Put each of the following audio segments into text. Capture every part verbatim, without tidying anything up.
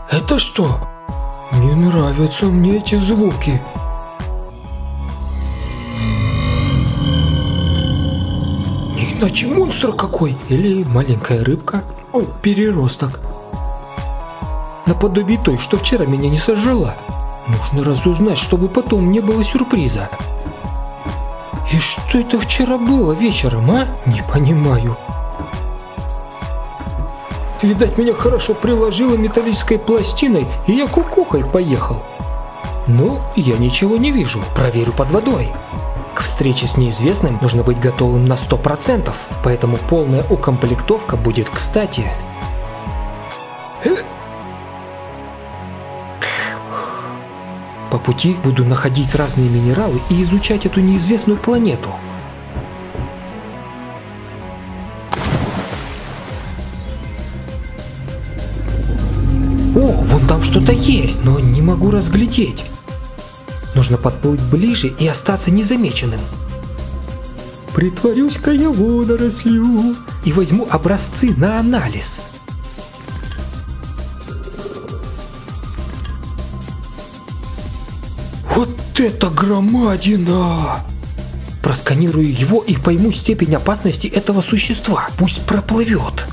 Это что? Не нравятся мне эти звуки. Не иначе монстр какой. Или маленькая рыбка. О, переросток. Наподобие той, что вчера меня не сожрала. Нужно разузнать, чтобы потом не было сюрприза. И что это вчера было вечером, а? Не понимаю. Видать, меня хорошо приложило металлической пластиной, и я кукухой поехал. Ну, я ничего не вижу, проверю под водой. К встрече с неизвестным нужно быть готовым на сто процентов, поэтому полная укомплектовка будет кстати. По пути буду находить разные минералы и изучать эту неизвестную планету. О, вон там что-то есть, но не могу разглядеть. Нужно подплыть ближе и остаться незамеченным. Притворюсь-ка я водорослью и возьму образцы на анализ. Вот это громадина! Просканирую его и пойму степень опасности этого существа. Пусть проплывет.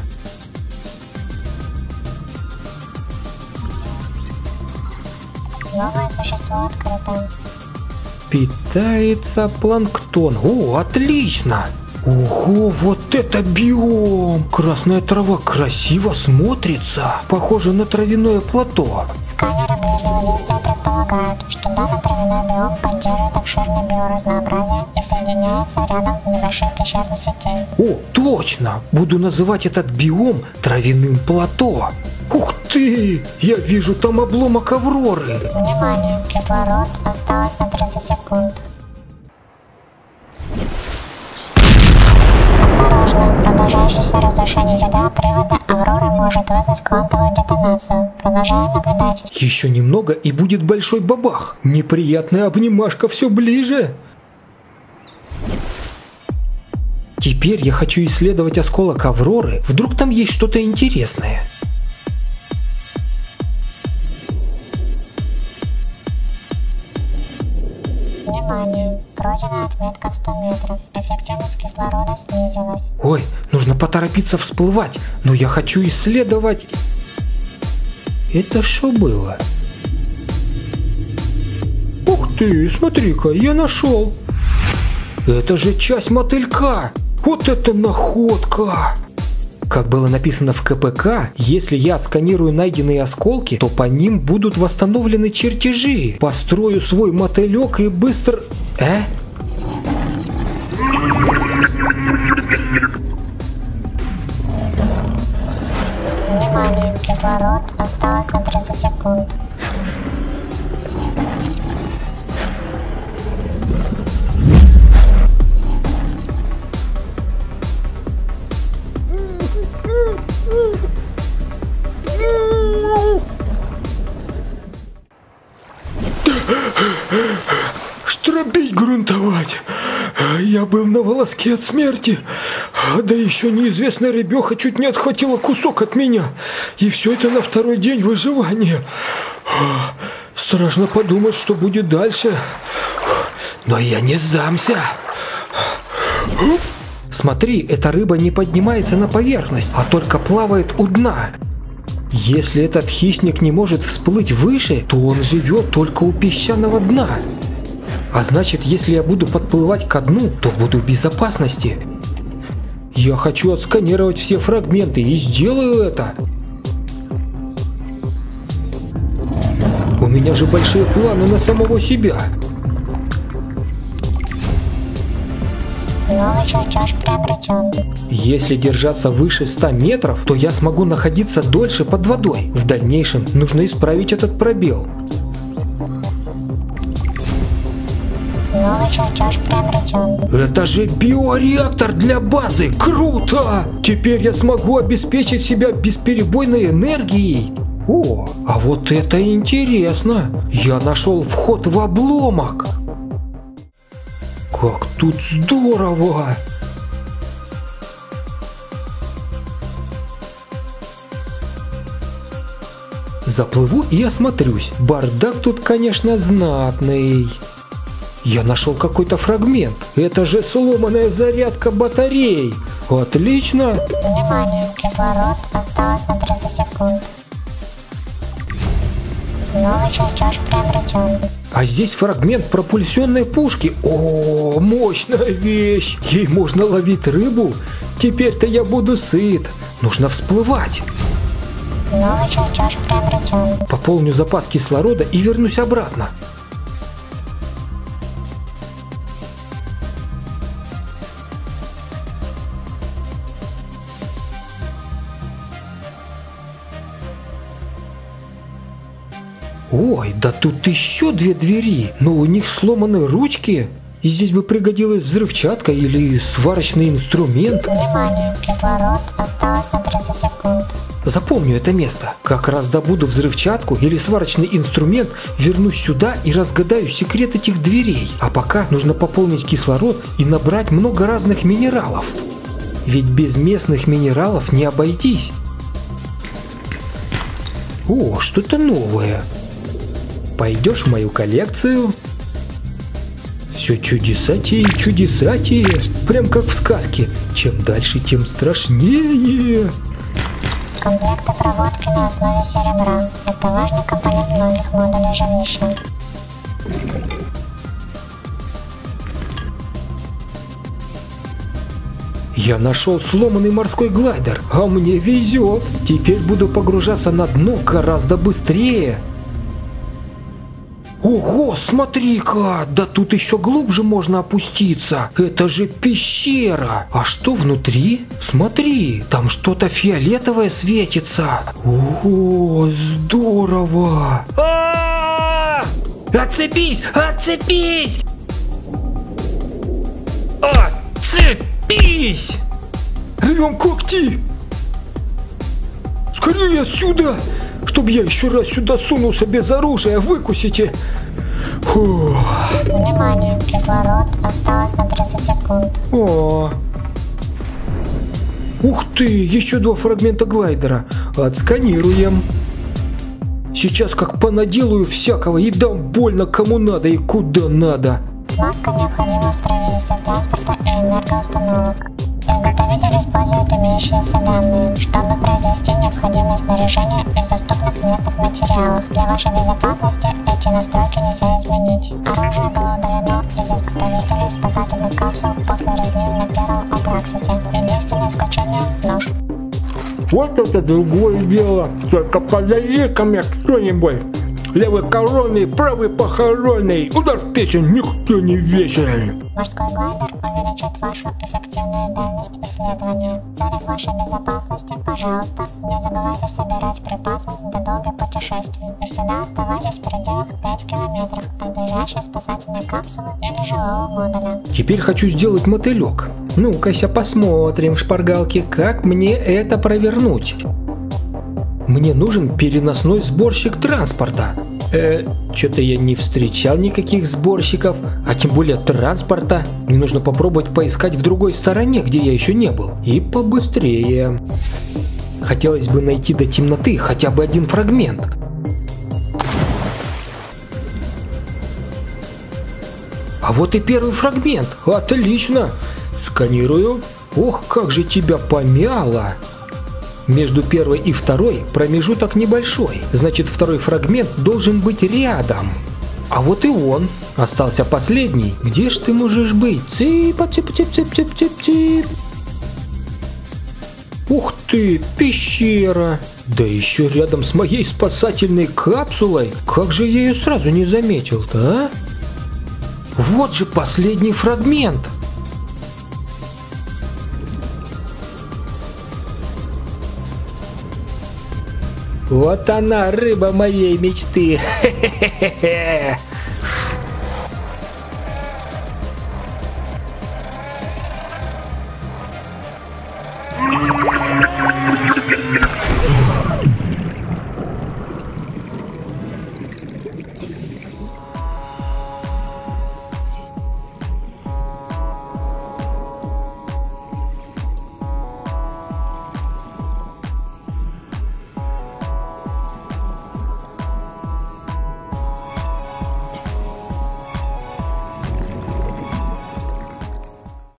Новое существо открыто. Питается планктон. О, отлично! Ого, вот это биом! Красная трава красиво смотрится. Похоже на травяное плато. Сканеры ближнего действия предполагают, что данный травяной биом поддерживает обширное биоразнообразие и соединяется рядом небольших пещерных сетей. О, точно! Буду называть этот биом травяным плато. Ух ты! Я вижу там обломок Авроры. Внимание! Кислород осталось на тридцать секунд. Осторожно! Продолжающееся разрушение ядра привода Авроры может вызвать квантовую детонацию. Продолжаю наблюдать. Еще немного и будет большой бабах. Неприятная обнимашка все ближе. Теперь я хочу исследовать осколок Авроры. Вдруг там есть что-то интересное. Внимание! Пройдена отметка в сто метров. Эффективность кислорода снизилась. Ой, нужно поторопиться всплывать, но я хочу исследовать... Это что было? Ух ты, смотри-ка, я нашел. Это же часть мотылька. Вот это находка. Как было написано в ка пэ ка, если я отсканирую найденные осколки, то по ним будут восстановлены чертежи. Построю свой мотылек и быстро... Э? Внимание! Кислород осталось на тридцать секунд. Штробить, грунтовать. Я был на волоске от смерти. Да еще неизвестная рыбеха чуть не отхватила кусок от меня. И все это на второй день выживания. Страшно подумать, что будет дальше. Но я не сдамся. Смотри, эта рыба не поднимается на поверхность, а только плавает у дна. Если этот хищник не может всплыть выше, то он живет только у песчаного дна. А значит, если я буду подплывать ко дну, то буду в безопасности. Я хочу отсканировать все фрагменты и сделаю это. У меня же большие планы на самого себя. Новый чертеж приобретен. Если держаться выше ста метров, то я смогу находиться дольше под водой. В дальнейшем нужно исправить этот пробел. Новый чертеж приобретен. Это же биореактор для базы! Круто! Теперь я смогу обеспечить себя бесперебойной энергией. О, а вот это интересно! Я нашел вход в обломок. Как тут здорово! Заплыву и осмотрюсь. Бардак тут, конечно, знатный. Я нашел какой-то фрагмент. Это же сломанная зарядка батарей. Отлично. Внимание, кислород осталось на тридцать секунд. Новый чертеж приобретен. А здесь фрагмент пропульсионной пушки. О, мощная вещь. Ей можно ловить рыбу. Теперь-то я буду сыт. Нужно всплывать. Новый чертеж приобретен. Пополню запас кислорода и вернусь обратно. Ой, да тут еще две двери, но у них сломаны ручки. И здесь бы пригодилась взрывчатка или сварочный инструмент. Внимание, кислород осталось на тридцать секунд. Запомню это место. Как раз добуду взрывчатку или сварочный инструмент, вернусь сюда и разгадаю секрет этих дверей. А пока нужно пополнить кислород и набрать много разных минералов. Ведь без местных минералов не обойтись. О, что-то новое. Пойдешь в мою коллекцию? Все чудесатее и чудесатее. Прям как в сказке. Чем дальше, тем страшнее. Комплекты проводки на основе серебра. Это важный компонент многих модулей жилища. Я нашел сломанный морской глайдер, а мне везет. Теперь буду погружаться на дно гораздо быстрее. Ого, смотри-ка, да тут еще глубже можно опуститься. Это же пещера. А что внутри? Смотри, там что-то фиолетовое светится. Ого, здорово. А-а-а! Отцепись, отцепись! Отцепись! Рвем когти! Скорее отсюда! Чтоб я еще раз сюда сунулся без оружия, выкусите. Фух. Внимание, кислород осталось на тридцать секунд. О. Ух ты, еще два фрагмента глайдера. Отсканируем. Сейчас как понаделаю всякого и дам больно кому надо и куда надо. Смазка необходима в строительстве транспорта и энергоустановок. Изготовитель использует имеющиеся данные, чтобы произвести необходимое снаряжение из доступных местных материалов. Для вашей безопасности эти настройки нельзя изменить. Оружие было удалено из изготовителей спасательных капсул после резни на первом Апраксисе. Единственное исключение – нож. Вот это другое дело. Только подойди ко мне кто-нибудь. Левый коронный, правый похоронный. Удар в печень никто не вечен. Морской глайдер увеличит вашу эффективную дальность исследования. В целях вашей безопасности, пожалуйста, не забывайте собирать припасы для долгих путешествий. И всегда оставайтесь в пределах пяти километров от ближайшей спасательной капсулы или жилого модуля. Теперь хочу сделать мотылек. Ну-ка-ся посмотрим в шпаргалке, как мне это провернуть. Мне нужен переносной сборщик транспорта. Э, что-то я не встречал никаких сборщиков, а тем более транспорта. Мне нужно попробовать поискать в другой стороне, где я еще не был. И побыстрее. Хотелось бы найти до темноты хотя бы один фрагмент. А вот и первый фрагмент. Отлично. Сканирую. Ох, как же тебя помяло. Между первой и второй промежуток небольшой, значит второй фрагмент должен быть рядом. А вот и он. Остался последний. Где ж ты можешь быть? Цыпа, цып, цып, цып, цып, цып, цып. Ух ты, пещера. Да еще рядом с моей спасательной капсулой. Как же я ее сразу не заметил-то, а? Вот же последний фрагмент. Вот она, рыба моей мечты. Хе-хе-хе-хе.